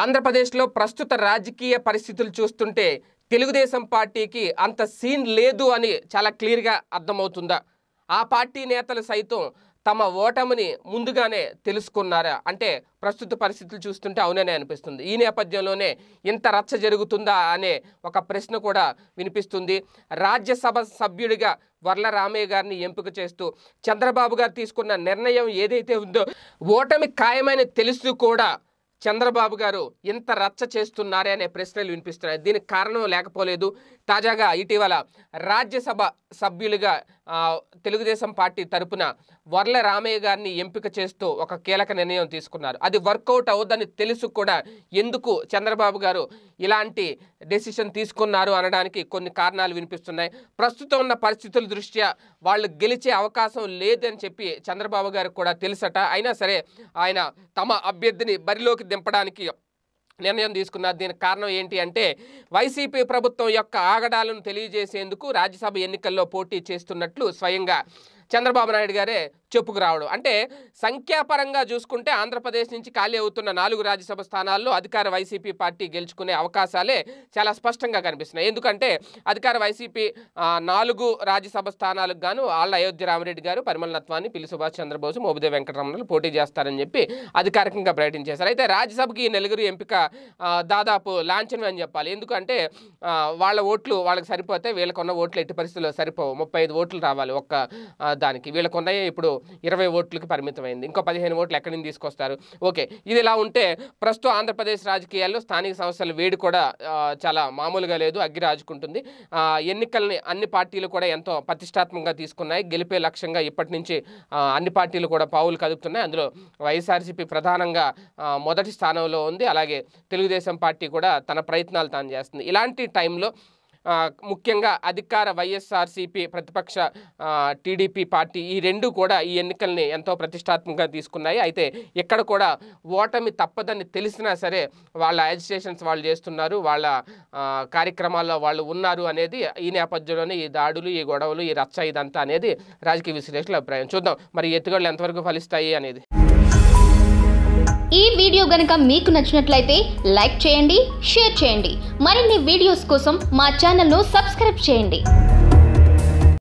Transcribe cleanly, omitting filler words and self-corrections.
ఆంధ్రప్రదేశ్లో ప్రస్తుత రాజకీయ పరిస్థితులు చూస్తుంటే తెలుగుదేశం పార్టీకి అంత సీన్ లేదు అని చాలా క్లియర్గా అర్థమవుతుందా? ఆ పార్టీ నేతలు సైతం తమ ఓటమిని ముందుగానే తెలుసుకున్నారా అంటే ప్రస్తుత పరిస్థితులు చూస్తుంటే అవుననే అనిపిస్తుంది. ఈ నేపథ్యంలోనే ఇంత రచ్చ జరుగుతుందా అనే ఒక ప్రశ్న కూడా వినిపిస్తుంది. రాజ్యసభ సభ్యుడిగా వర్ల రామయ్య గారిని ఎంపిక చేస్తూ చంద్రబాబు గారు తీసుకున్న నిర్ణయం ఏదైతే ఉందో ఓటమి ఖాయమైన తెలుసు కూడా చంద్రబాబు గారు ఇంత రచ్చ చేస్తున్నారే అనే ప్రశ్నలు వినిపిస్తున్నాయి. దీనికి కారణం లేకపోలేదు. తాజాగా ఇటీవల రాజ్యసభ సభ్యులుగా తెలుగుదేశం పార్టీ తరపున వర్ల రామయ్య గారిని ఎంపిక చేస్తూ ఒక కీలక నిర్ణయం తీసుకున్నారు. అది వర్కౌట్ అవుద్దని తెలుసు కూడా ఎందుకు చంద్రబాబు గారు ఇలాంటి డెసిషన్ తీసుకున్నారు అనడానికి కొన్ని కారణాలు వినిపిస్తున్నాయి. ప్రస్తుతం ఉన్న పరిస్థితుల దృష్ట్యా వాళ్ళు గెలిచే అవకాశం లేదని చెప్పి చంద్రబాబు గారికి కూడా తెలుసట. అయినా సరే ఆయన తమ అభ్యర్థిని బరిలోకి దింపడానికి నిర్ణయం తీసుకున్నారు. దీనికి కారణం ఏంటి అంటే వైసీపీ ప్రభుత్వం యొక్క ఆగడాలను తెలియజేసేందుకు రాజ్యసభ ఎన్నికల్లో పోటీ చేస్తున్నట్లు స్వయంగా చంద్రబాబు నాయుడు గారే చెప్పుకు రావడం. అంటే సంఖ్యాపరంగా చూసుకుంటే ఆంధ్రప్రదేశ్ నుంచి ఖాళీ అవుతున్న 4 రాజ్యసభ స్థానాల్లో అధికార వైసీపీ పార్టీ గెలుచుకునే అవకాశాలే చాలా స్పష్టంగా కనిపిస్తున్నాయి. ఎందుకంటే అధికార వైసీపీ 4 రాజ్యసభ స్థానాలకు గాను ఆళ్ల అయోధ్య రామిరెడ్డి గారు, పరిమళ నత్వాని, పిల్లి సుభాష్ చంద్రబోసు, మోపిదేవి వెంకటరమణలు పోటీ చేస్తారని చెప్పి అధికారికంగా ప్రకటించేశారు. అయితే రాజ్యసభకి ఈ నలుగురు ఎంపిక దాదాపు లాంఛనం అని చెప్పాలి. ఎందుకంటే వాళ్ళ ఓట్లు వాళ్ళకి సరిపోతే వీళ్ళకున్న ఓట్లు ఎట్టి పరిస్థితుల్లో సరిపోవు. 35 ఓట్లు రావాలి ఒక్క దానికి. వీళ్ళకున్నాయి ఇప్పుడు 20 ఓట్లకి పరిమితమైంది. ఇంకో 15 ఓట్లు ఎక్కడి నుంచి తీసుకొస్తారు? ఓకే, ఇది ఇలా ఉంటే ప్రస్తుతం ఆంధ్రప్రదేశ్ రాజకీయాల్లో స్థానిక సంస్థల వేడి కూడా చాలా మామూలుగా లేదు, అగ్గి రాజుకుంటుంది. ఎన్నికల్ని అన్ని పార్టీలు కూడా ఎంతో ప్రతిష్టాత్మకంగా తీసుకున్నాయి. గెలిపే లక్ష్యంగా ఇప్పటి నుంచి అన్ని పార్టీలు కూడా పావులు కదుపుతున్నాయి. అందులో వైఎస్ఆర్సీపీ ప్రధానంగా మొదటి స్థానంలో ఉంది. అలాగే తెలుగుదేశం పార్టీ కూడా తన ప్రయత్నాలు తాను చేస్తుంది. ఇలాంటి టైంలో ముఖ్యంగా అధికార వైఎస్ఆర్సీపీ, ప్రతిపక్ష టీడీపీ పార్టీ ఈ రెండు కూడా ఈ ఎన్నికల్ని ఎంతో ప్రతిష్టాత్మకంగా తీసుకున్నాయి. అయితే ఇక్కడ కూడా ఓటమి తప్పదని తెలిసినా సరే వాళ్ళ అజిటేషన్స్ వాళ్ళు చేస్తున్నారు, వాళ్ళ కార్యక్రమాల్లో వాళ్ళు ఉన్నారు అనేది ఈ నేపథ్యంలోనే ఈ దాడులు, ఈ గొడవలు, ఈ రచ్చ ఇదంతా అనేది రాజకీయ విశ్లేషకుల అభిప్రాయం. చూద్దాం మరి ఎత్తుగడలు ఎంతవరకు ఫలిస్తాయి అనేది. ఈ వీడియో గనుక మీకు నచ్చినట్లయితే లైక్ చేయండి, షేర్ చేయండి. మరిన్ని వీడియోస్ కోసం మా ఛానల్ను సబ్స్క్రైబ్ చేయండి.